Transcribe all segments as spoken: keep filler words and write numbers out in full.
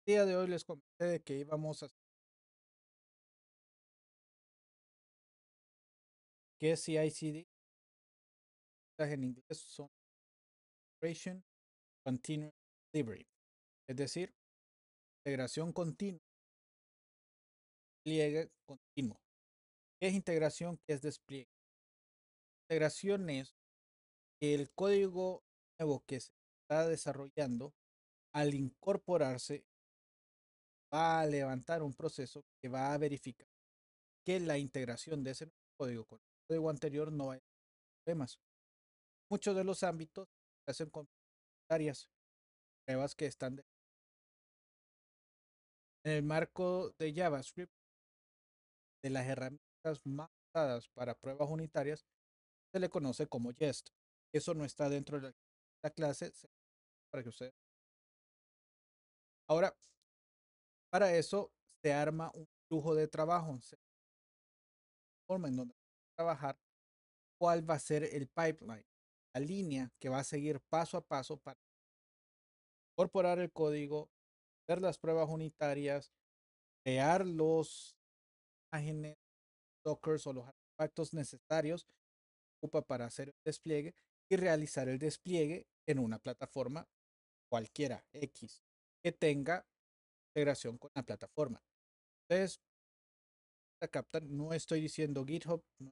El día de hoy les comenté de que íbamos a hacer que C I C D en inglés son Integration Continuous Delivery, es decir, integración continua, despliegue continuo. ¿Qué es integración? ¿Qué es despliegue? Integración es que el código nuevo que se está desarrollando, al incorporarse, va a levantar un proceso que va a verificar que la integración de ese nuevo código con el código anterior no haya problemas. Muchos de los ámbitos se hacen con áreas, pruebas que están de- en el marco de JavaScript, de las herramientas más usadas para pruebas unitarias, se le conoce como Jest. Eso no está dentro de la clase para que ustedes. Ahora, para eso se arma un flujo de trabajo, se forma en donde trabajar cuál va a ser el pipeline, la línea que va a seguir paso a paso para incorporar el código, hacer las pruebas unitarias, crear los imágenes, dockers o los artefactos necesarios que ocupa para hacer el despliegue y realizar el despliegue en una plataforma cualquiera X que tenga integración con la plataforma. Entonces, la captan, no estoy diciendo GitHub, no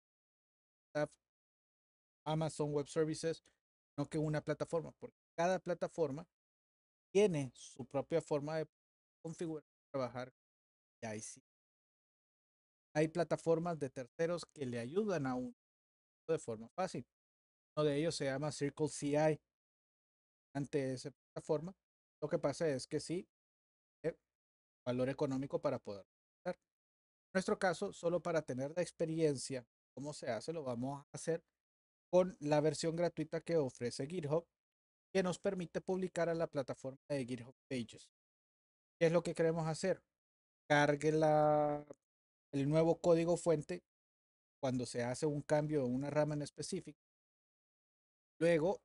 Amazon Web Services, no que una plataforma, porque cada plataforma tiene su propia forma de configurar y trabajar. Y ahí sí. Hay plataformas de terceros que le ayudan a uno de forma fácil. Uno de ellos se llama Circle C I. Ante esa plataforma, lo que pasa es que sí, eh, valor económico para poder usar. En nuestro caso, solo para tener la experiencia, cómo se hace, lo vamos a hacer con la versión gratuita que ofrece GitHub, que nos permite publicar a la plataforma de GitHub Pages. ¿Qué es lo que queremos hacer? Cargue la, el nuevo código fuente cuando se hace un cambio en una rama en específico. Luego,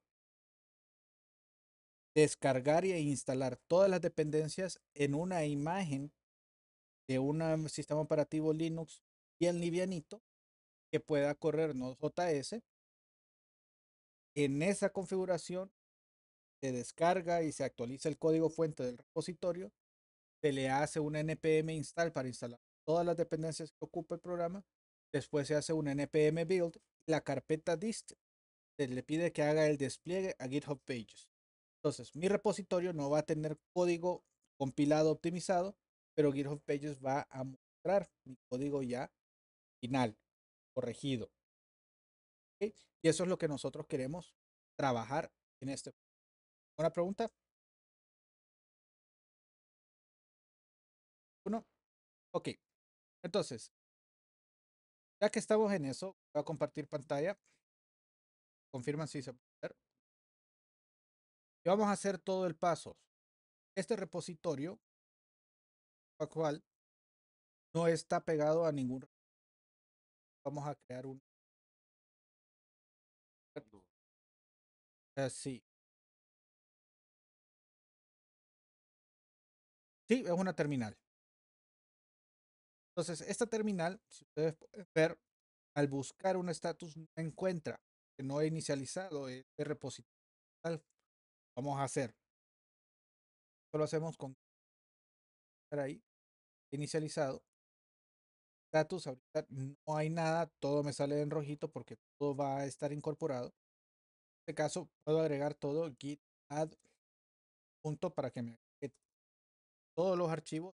descargar e instalar todas las dependencias en una imagen de un sistema operativo Linux bien livianito que pueda correr Node.js. En esa configuración se descarga y se actualiza el código fuente del repositorio, se le hace una npm install para instalar todas las dependencias que ocupa el programa, después se hace una npm build, la carpeta dist se le pide que haga el despliegue a GitHub Pages. Entonces, mi repositorio no va a tener código compilado optimizado, pero GitHub Pages va a mostrar mi código ya final, corregido. ¿Okay? Y eso es lo que nosotros queremos trabajar en este. ¿Una pregunta? Uno. Ok. Entonces, ya que estamos en eso, voy a compartir pantalla. Confirman si se puede ver. Y vamos a hacer todo el paso. Este repositorio, cual no está pegado a ningún. Vamos a crear un. Uh, sí. Sí, es una terminal. Entonces, esta terminal, si ustedes pueden ver, al buscar un estatus, no encuentra que no he inicializado este repositorio. Vamos a hacer. Esto lo hacemos con ahí, inicializado. Status, ahorita no hay nada, todo me sale en rojito porque todo va a estar incorporado. En este caso, puedo agregar todo git add punto para que me agregue todos los archivos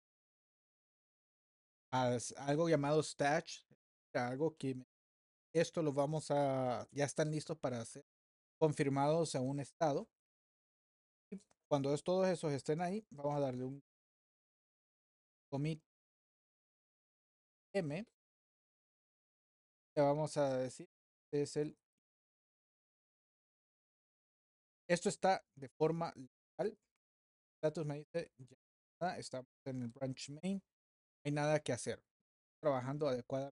a algo llamado stash, algo que me, esto lo vamos a, ya están listos para ser confirmados en un estado. Y cuando es, todos esos estén ahí, vamos a darle un commit m, le vamos a decir, es el, esto está de forma local. Status me dice, ya estamos en el branch main, no hay nada que hacer, trabajando adecuadamente.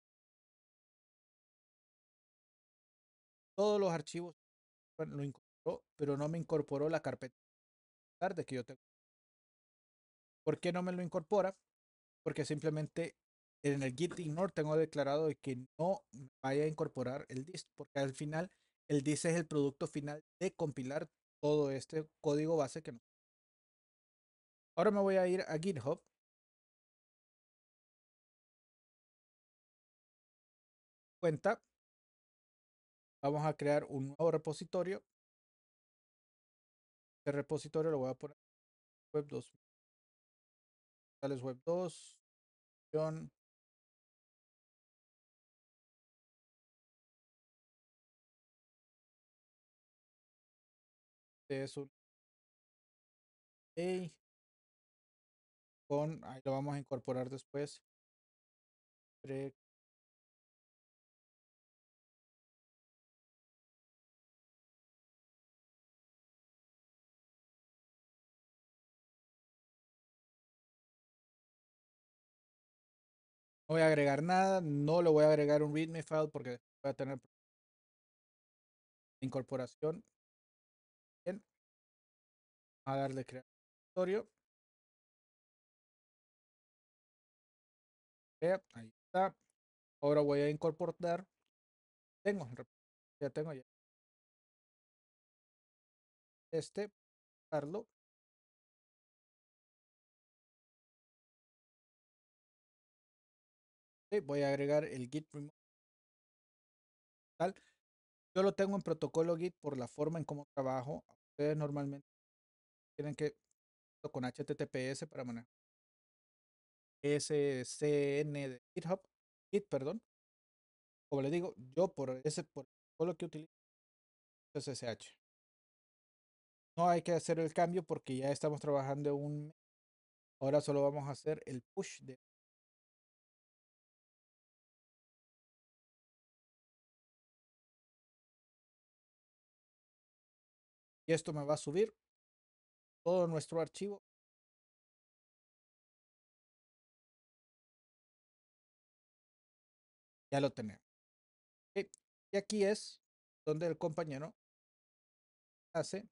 Todos los archivos bueno, lo incorporó, pero no me incorporó la carpeta tarde que yo tengo. ¿Por qué no me lo incorpora? Porque simplemente en el git ignore tengo declarado de que no vaya a incorporar el dist, porque al final el dist es el producto final de compilar todo este código base que no. Ahora me voy a ir a GitHub. Cuenta. Vamos a crear un nuevo repositorio. Este repositorio lo voy a poner web dos. Tales web dos. Es un A con, ahí lo vamos a incorporar después. No voy a agregar nada, no le voy a agregar un readme file porque voy a tener incorporación. Bien, a darle crear repositorio. Ahí está. Ahora voy a incorporar. Tengo, ya tengo ya este, darlo. Sí, voy a agregar el git remote. Tal. Yo lo tengo en protocolo Git por la forma en cómo trabajo. Ustedes normalmente tienen que con H T T P S para manejar S C N de GitHub, Git, perdón. Como les digo, yo por ese por lo que utilizo es S S H. No hay que hacer el cambio porque ya estamos trabajando un. Ahora solo vamos a hacer el push de. Y esto me va a subir todo nuestro archivo. Ya lo tenemos. ¿Okay? Y aquí es donde el compañero hace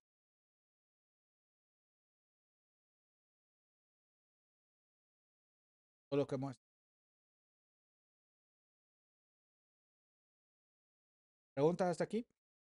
todo lo que hemos. ¿Preguntas hasta aquí?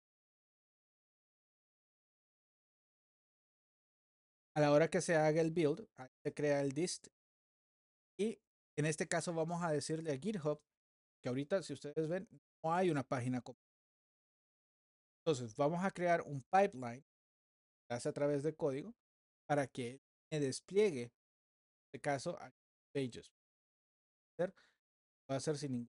A la hora que se haga el build, se crea el dist. Y en este caso vamos a decirle a GitHub que ahorita, si ustedes ven, no hay una página completa. Entonces, vamos a crear un pipeline que hace a través de código para que me despliegue, en este caso, a pages. Va a ser sin ningún.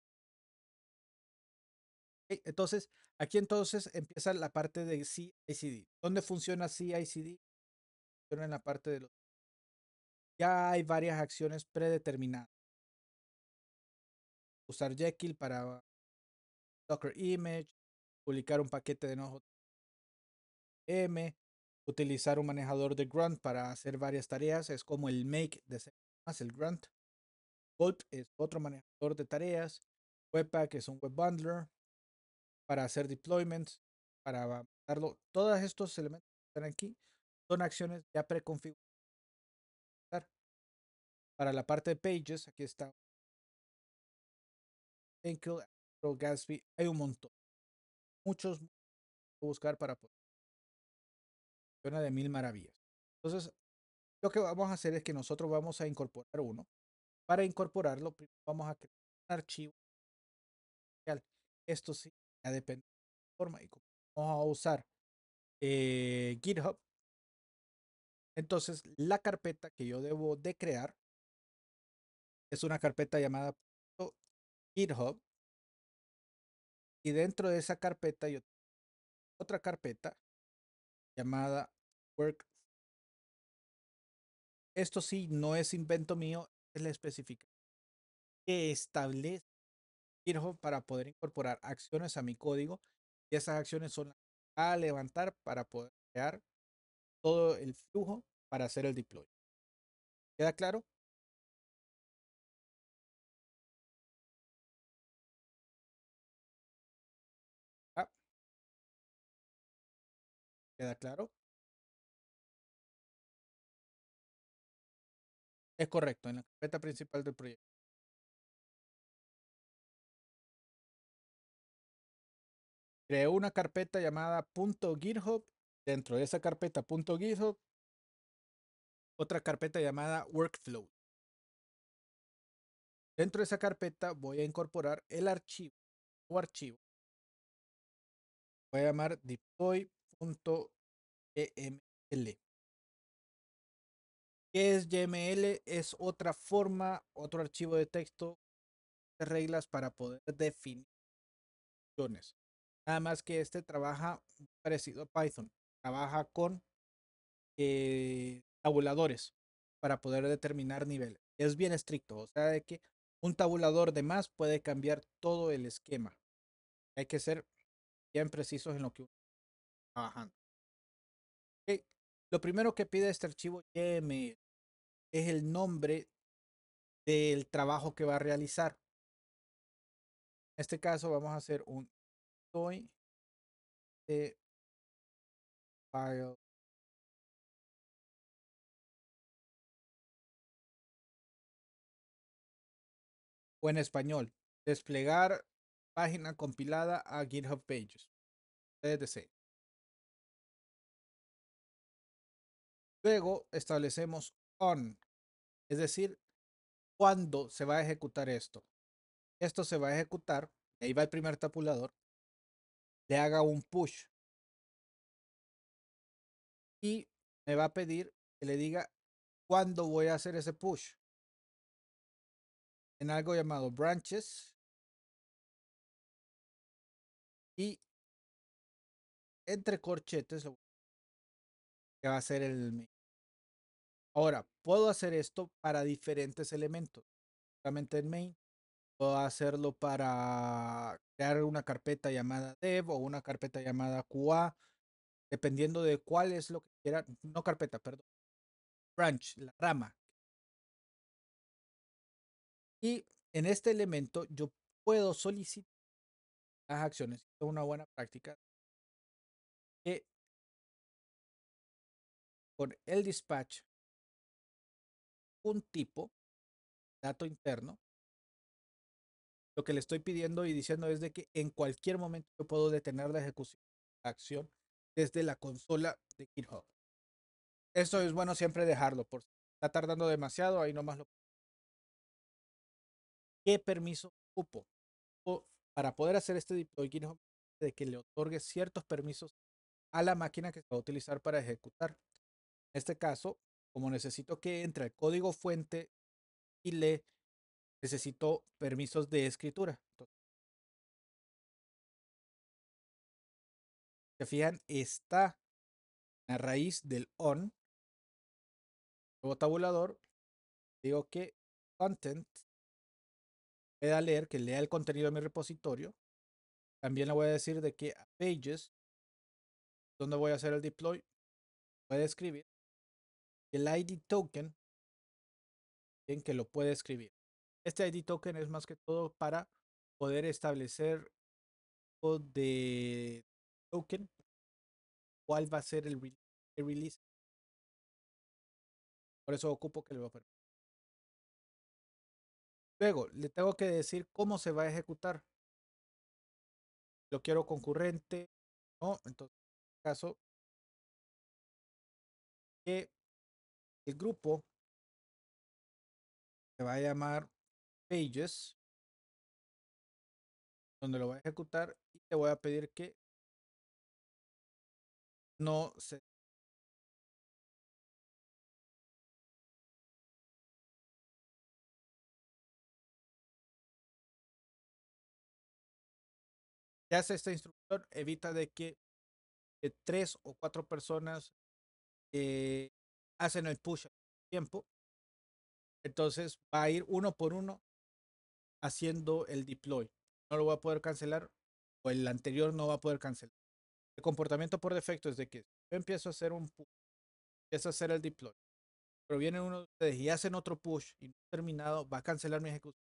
Entonces, aquí entonces empieza la parte de C I C D. ¿Dónde funciona C I C D? Funciona en la parte de los. Ya hay varias acciones predeterminadas. Usar Jekyll para Docker Image, publicar un paquete de Node M, utilizar un manejador de grunt para hacer varias tareas, es como el make de C++, el grunt. Gulp es otro manejador de tareas. Webpack es un web bundler para hacer deployments, para darlo. Todos estos elementos que están aquí son acciones ya preconfiguradas. Para la parte de pages, aquí está Enkel, Gatsby, hay un montón. Muchos que buscar para poder. Suena de mil maravillas. Entonces, lo que vamos a hacer es que nosotros vamos a incorporar uno. Para incorporarlo, vamos a crear un archivo. Esto sí, ya depende de la forma. Y como vamos a usar eh, GitHub, entonces la carpeta que yo debo de crear es una carpeta llamada GitHub. Y dentro de esa carpeta yo tengo otra carpeta llamada Work. Esto sí, no es invento mío, es la especificación que establece GitHub para poder incorporar acciones a mi código. Y esas acciones son a levantar para poder crear todo el flujo para hacer el deploy. ¿Queda claro? Ah, ¿queda claro? Es correcto, en la carpeta principal del proyecto. Creé una carpeta llamada .github. Dentro de esa carpeta .github, otra carpeta llamada workflow. Dentro de esa carpeta voy a incorporar el archivo o archivo. Voy a llamar deploy.yml. ¿Qué es Y M L? Es otra forma, otro archivo de texto de reglas para poder definir funciones. Nada más que este trabaja parecido a Python. Trabaja con eh, tabuladores para poder determinar niveles. Es bien estricto, o sea, de que un tabulador de más puede cambiar todo el esquema. Hay que ser bien precisos en lo que uno está trabajando. Okay. Lo primero que pide este archivo Y M L es el nombre del trabajo que va a realizar. En este caso vamos a hacer un deploy de file o en español, desplegar página compilada a GitHub Pages. Ustedes deseen. Luego establecemos on, es decir, cuándo se va a ejecutar esto. Esto se va a ejecutar, ahí va el primer tabulador, le haga un push y me va a pedir que le diga cuándo voy a hacer ese push en algo llamado branches y entre corchetes lo que va a ser el main. Ahora, puedo hacer esto para diferentes elementos. Solamente en main. Puedo hacerlo para crear una carpeta llamada dev o una carpeta llamada Q A, dependiendo de cuál es lo que quiera. No carpeta, perdón. Branch, la rama. Y en este elemento yo puedo solicitar las acciones. Es una buena práctica que con el dispatch un tipo, dato interno, lo que le estoy pidiendo y diciendo es de que en cualquier momento yo puedo detener la ejecución de la acción desde la consola de GitHub. Eso es bueno siempre dejarlo, por si está tardando demasiado, ahí nomás lo. ¿Qué permiso ocupo? O para poder hacer este deploy GitHub, de que le otorgue ciertos permisos a la máquina que se va a utilizar para ejecutar. En este caso, como necesito que entre el código fuente y le necesito permisos de escritura. Entonces, se fijan, está a raíz del on, nuevo tabulador, digo que content pueda leer, que lea el contenido de mi repositorio. También le voy a decir de que a pages, donde voy a hacer el deploy, puede escribir el I D token en que lo puede escribir. Este I D token es más que todo para poder establecer de token cuál va a ser el, re el release. Por eso ocupo que le va a permitir. Luego, le tengo que decir cómo se va a ejecutar. Lo quiero concurrente, ¿no? Entonces, en este caso, que el grupo se va a llamar pages, donde lo voy a ejecutar y te voy a pedir que no se. ¿Qué hace esta instrucción? Evita de que eh, tres o cuatro personas eh, hacen el push al tiempo. Entonces va a ir uno por uno haciendo el deploy. No lo voy a poder cancelar o el anterior no va a poder cancelar. El comportamiento por defecto es de que yo empiezo a hacer un push, empiezo a hacer el deploy, pero viene uno de ustedes y hacen otro push y no ha terminado, va a cancelar mi ejecución.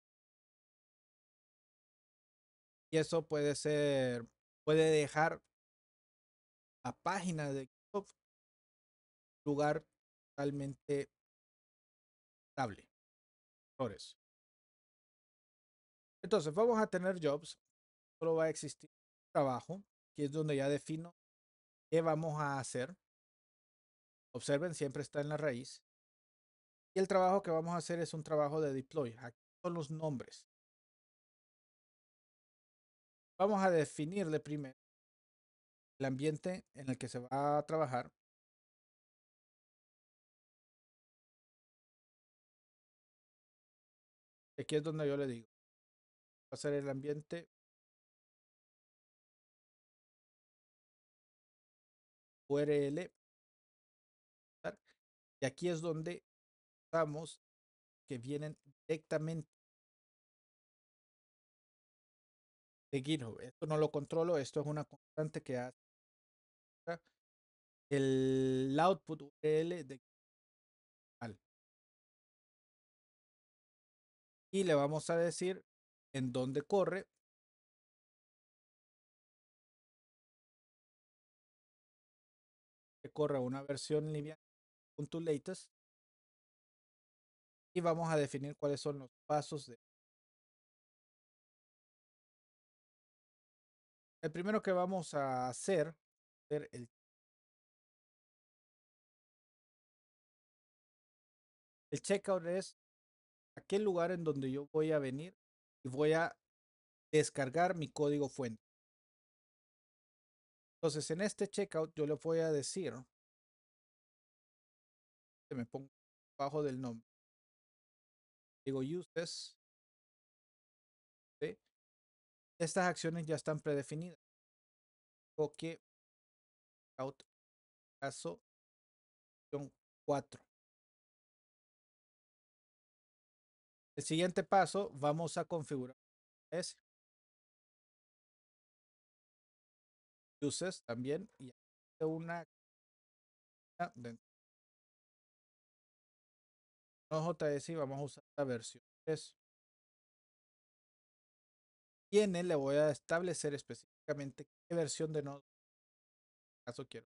Y eso puede ser, puede dejar la página de GitHub lugar totalmente estable. Errores. Entonces, vamos a tener jobs. Solo va a existir trabajo, que es donde ya defino qué vamos a hacer. Observen, siempre está en la raíz. Y el trabajo que vamos a hacer es un trabajo de deploy. Aquí son los nombres. Vamos a definirle primero el ambiente en el que se va a trabajar. Aquí es donde yo le digo, va a ser el ambiente U R L. Y aquí es donde vamos que vienen directamente de GitHub. Esto no lo controlo, esto es una constante que hace el output U R L de GitHub. Y le vamos a decir en dónde corre. Que corre una versión lineal con tu latest. Y vamos a definir cuáles son los pasos de. El primero que vamos a hacer, hacer el, el checkout es aquel lugar en donde yo voy a venir y voy a descargar mi código fuente. Entonces, en este checkout yo le voy a decir, que me pongo abajo del nombre, digo uses, ¿sí? Estas acciones ya están predefinidas. O que out caso cuatro. El siguiente paso, vamos a configurar ese. Uses también y una no J S y vamos a usar la versión tres. Y en él le voy a establecer específicamente qué versión de nodo caso quiero.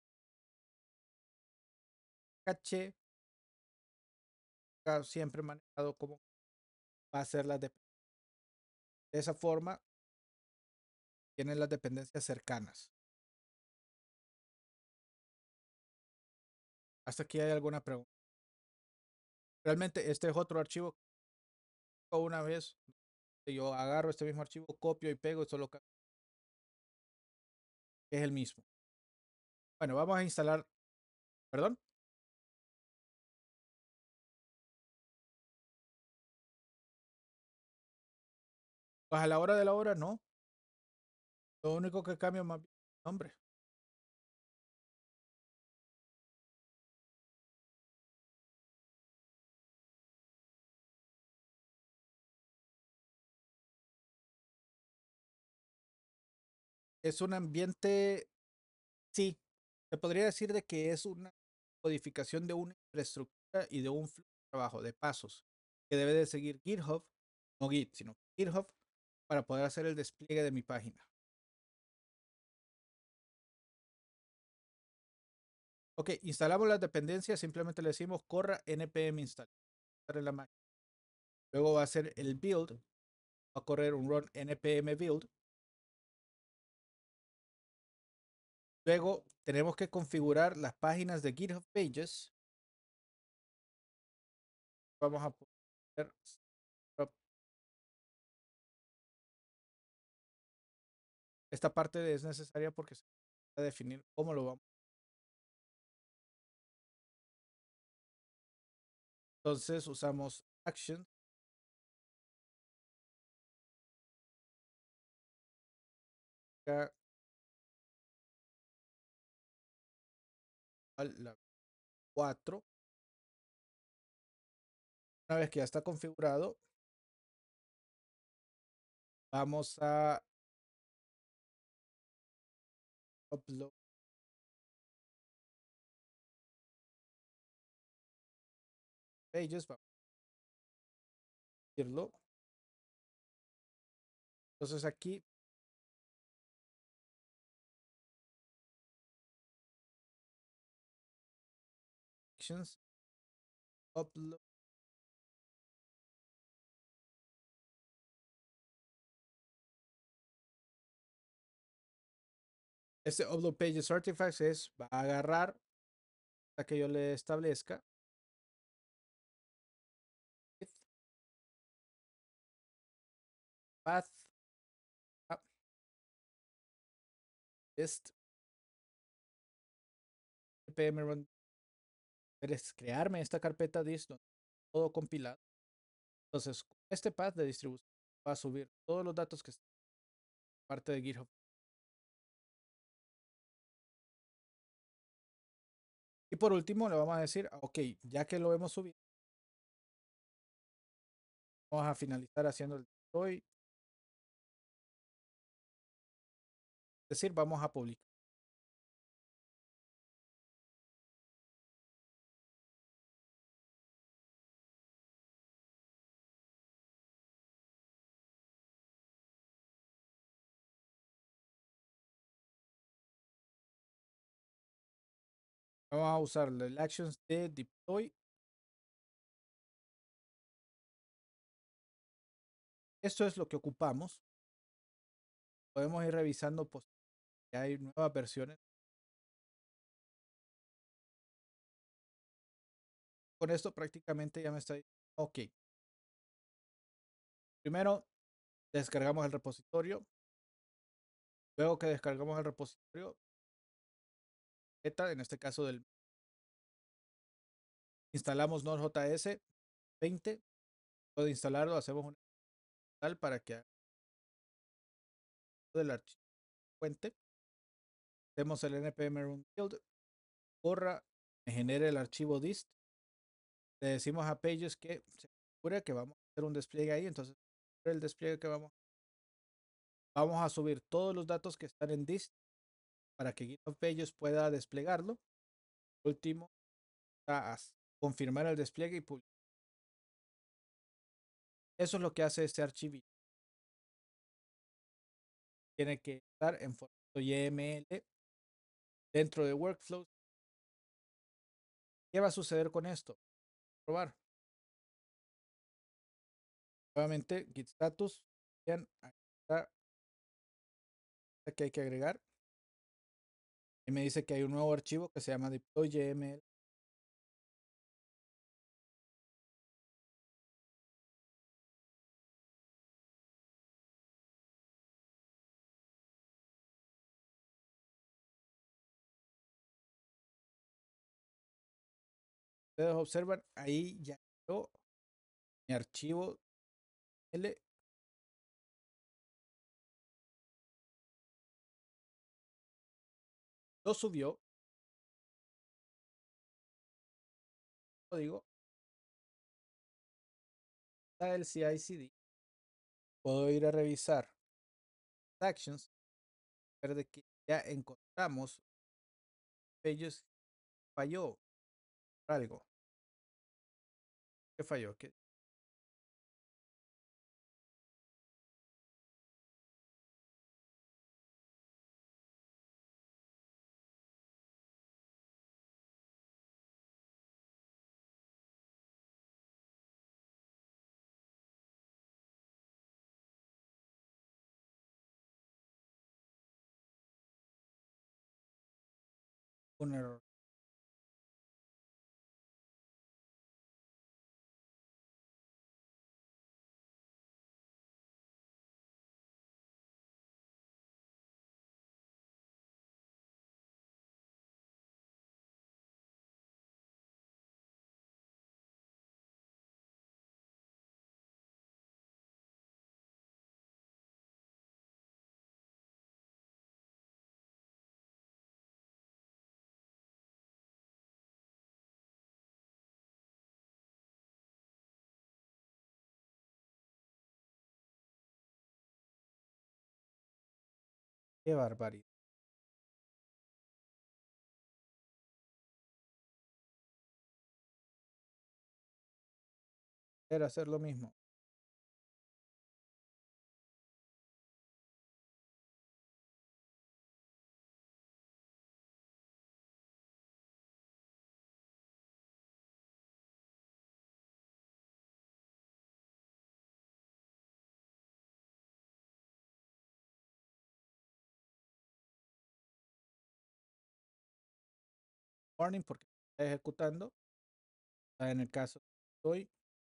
Caché siempre manejado como va a ser la de de esa forma tienen las dependencias cercanas. Hasta aquí hay alguna pregunta. Realmente este es otro archivo. Una vez yo agarro este mismo archivo, copio y pego, solo es el mismo. Bueno, vamos a instalar, perdón. Pues a la hora de la hora no. Lo único que cambia más bien es el nombre. Es un ambiente, sí, se podría decir de que es una codificación de una infraestructura y de un flujo de trabajo, de pasos, que debe de seguir GitHub, no Git, sino GitHub, para poder hacer el despliegue de mi página. Ok, instalamos las dependencias, simplemente le decimos corra npm install en la máquina. Luego va a ser el build, va a correr un run npm build. Luego tenemos que configurar las páginas de GitHub Pages. Vamos a poner esta parte es necesaria porque se va a definir cómo lo vamos. Entonces usamos action a la cuatro. Una vez que ya está configurado, vamos a upload pages, vamos a decirlo. Entonces aquí actions upload Este upload pages artifacts es, va a agarrar la que yo le establezca. Path. Test. npm run. Es crearme esta carpeta dist todo compilado. Entonces, este path de distribución va a subir todos los datos que están parte de GitHub. Y por último, le vamos a decir, ok, ya que lo hemos subido, vamos a finalizar haciendo el deploy. Es decir, vamos a publicar. Vamos a usar el actions de deploy. Esto es lo que ocupamos. Podemos ir revisando pues, que hay nuevas versiones. Con esto prácticamente ya me está diciendo, ok. Primero, descargamos el repositorio. Luego que descargamos el repositorio, en este caso del instalamos Node.js veinte. Puede instalarlo, hacemos un install para que del archivo fuente. Hacemos el npm run build, corra, me genere el archivo dist. Le decimos a Pages que se asegure que vamos a hacer un despliegue ahí. Entonces, el despliegue que vamos vamos a subir todos los datos que están en dist para que GitHub Pages pueda desplegarlo. Último, a confirmar el despliegue y publicar. Eso es lo que hace este archivo. Tiene que estar en formato Y M L dentro de workflows. ¿Qué va a suceder con esto? Probar. Nuevamente, git status. Bien, aquí está que hay que agregar. Y me dice que hay un nuevo archivo que se llama deploy.yml. Ustedes observan, ahí ya quedó mi archivo L. Lo subió. Código. Está el C I C D. Puedo ir a revisar actions. Ver de que ya encontramos ellos falló algo. ¿Qué falló? ¿Qué? Un error. Qué barbaridad. Era hacer lo mismo. warning porque está ejecutando. En el caso de hoy,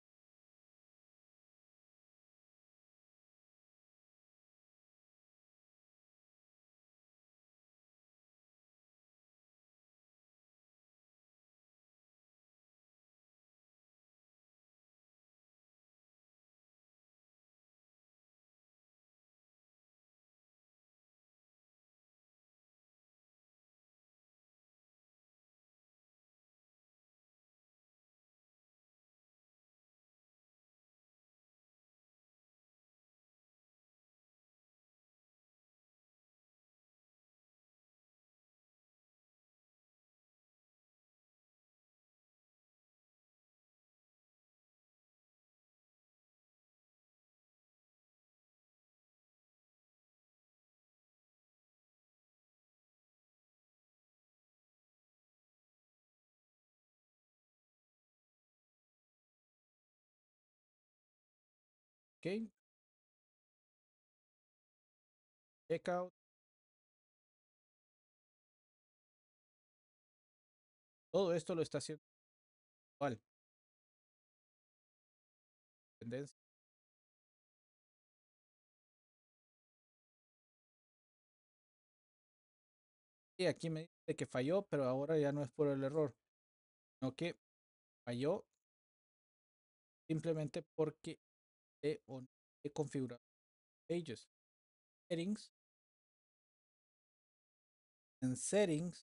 ok, checkout, todo esto lo está haciendo igual. Tendencia. Y aquí me dice que falló, pero ahora ya no es por el error, sino que falló simplemente porque he, he configurado pages. Settings, en settings,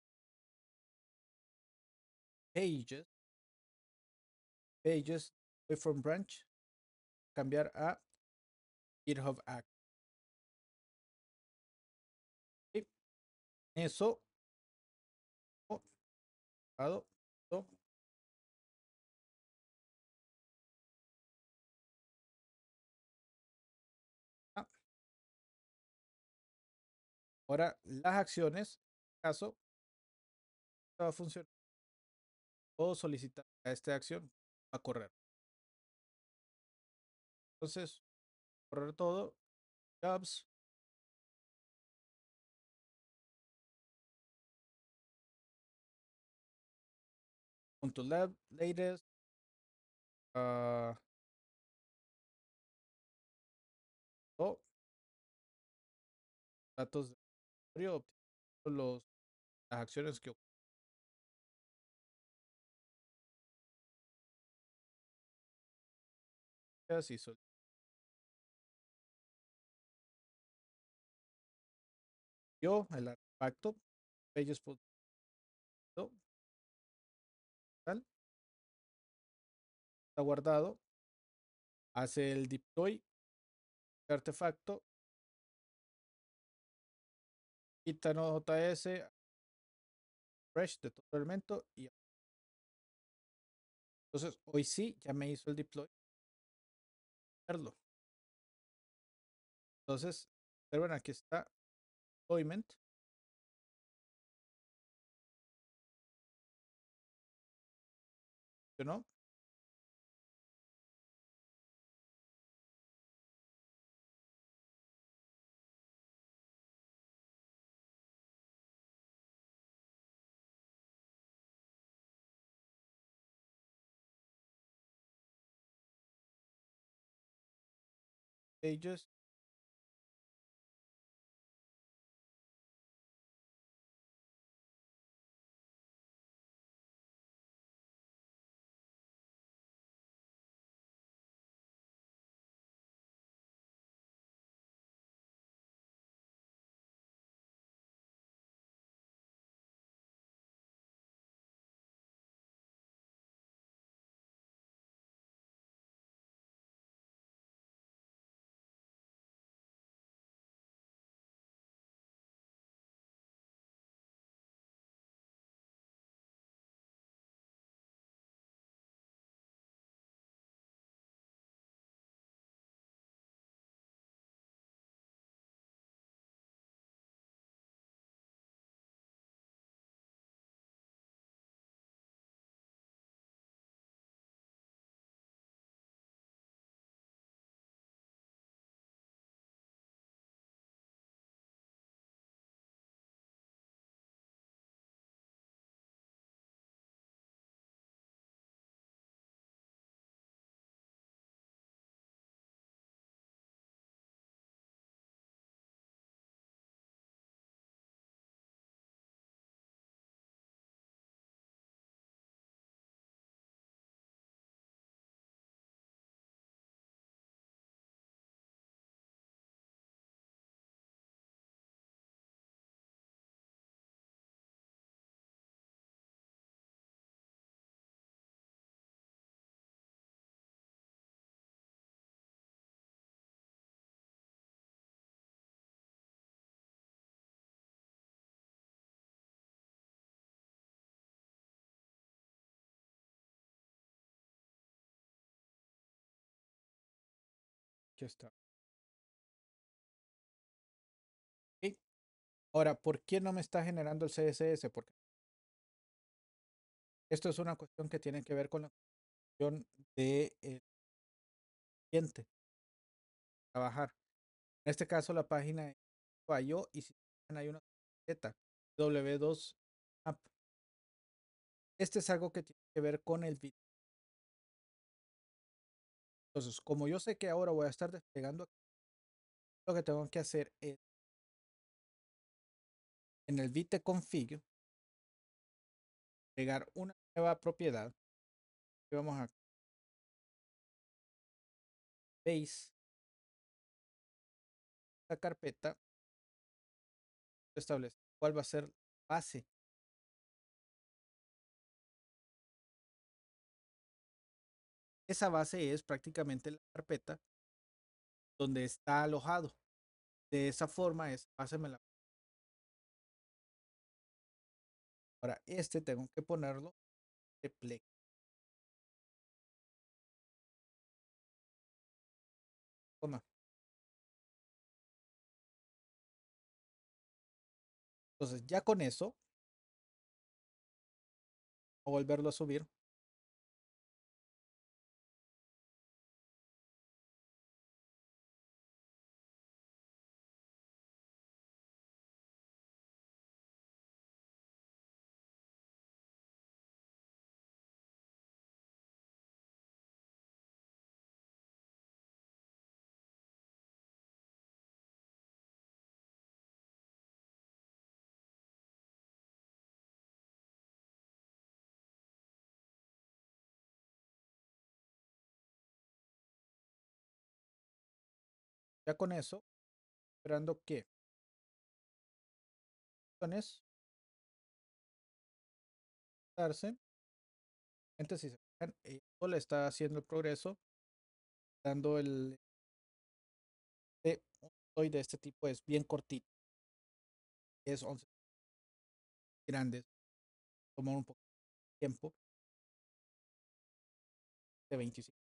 pages, pages, away from branch, cambiar a GitHub Act. ¿Sí? Eso, oh, oh, oh, ah. Ahora las acciones, en este caso, va a funcionar. Puedo solicitar a esta acción a correr. Entonces, correr todo, jobs, punto lab, latest, uh, oh, datos de usuario, los, las acciones que ocurren y sol- yo el artefacto, pages, punto, tal, está guardado, hace el deploy de artefacto, quita Node.js, fresh de todo el elemento y entonces hoy sí ya me hizo el deploy. Verlo. Entonces, observen aquí está deployment, ¿no? Pages, Aquí está. Ok. Ahora, ¿por qué no me está generando el C S S? Porque esto es una cuestión que tiene que ver con la cuestión del cliente trabajar. En este caso, la página falló y si hay una tarjeta W dos App. Este es algo que tiene que ver con el bit. Entonces, como yo sé que ahora voy a estar desplegando, lo que tengo que hacer es en el bit config agregar una nueva propiedad. Y vamos a base la carpeta, establece cuál va a ser la base. Esa base es prácticamente la carpeta donde está alojado. De esa forma, esa base me la. Ahora, este tengo que ponerlo de play. Toma. Entonces, ya con eso, voy a volverlo a subir. Ya con eso, esperando que darse. Entonces, si se fijan, esto le está haciendo el progreso, dando el de, de este tipo, es bien cortito, es once grandes, toma un poco de tiempo, de veinticinco.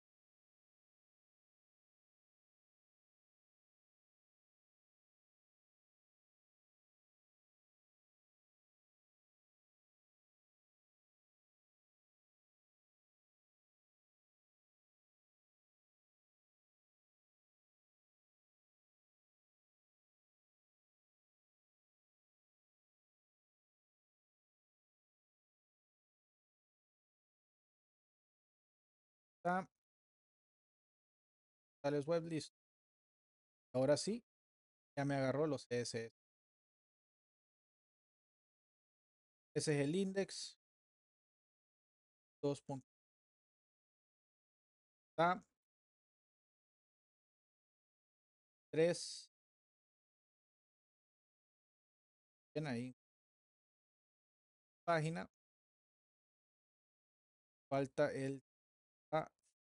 Está, tales web list. Ahora sí, ya me agarró los C S S. Ese es el index dos. Está tres. Bien ahí. Página. Falta el A.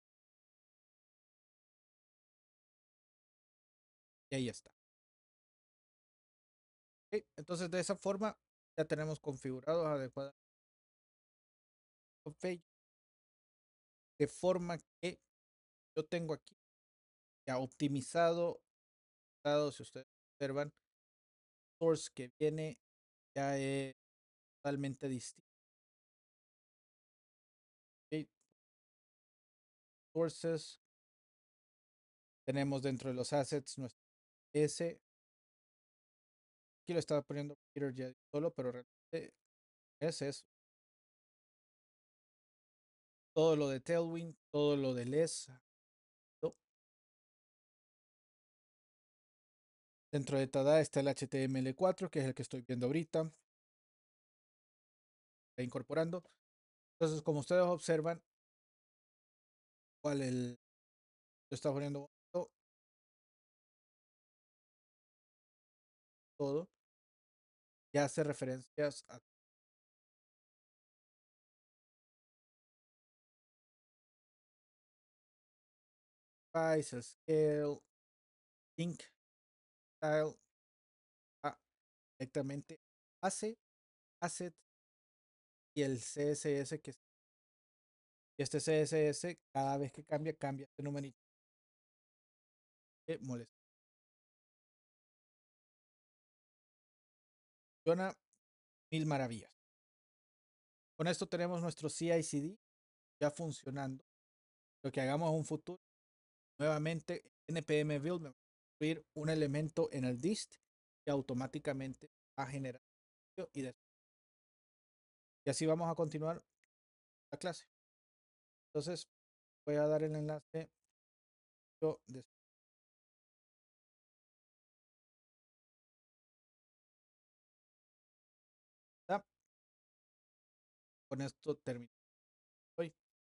Y ahí está. Okay. Entonces, de esa forma, ya tenemos configurados adecuadamente de forma que yo tengo aquí ya optimizado. Si ustedes observan, source que viene ya es totalmente distinto. Okay. Sources, tenemos dentro de los assets nuestro S. Aquí lo estaba poniendo Peter ya solo, pero realmente ese es todo lo de Tailwind, todo lo de Les. Dentro de Tada está el H T M L cuatro, que es el que estoy viendo ahorita. Está incorporando. Entonces, como ustedes observan, cuál el lo está poniendo todo, ya hace referencias a size, scale, link, style, a, directamente hace asset y el C S S que este C S S cada vez que cambia cambia este numerito. que molestar. Funciona mil maravillas. Con esto tenemos nuestro C I C D ya funcionando. Lo que hagamos en un futuro, nuevamente npm build me va a construir un elemento en el dist que automáticamente va a generar y, de, y así vamos a continuar la clase. Entonces voy a dar el enlace de con esto termino.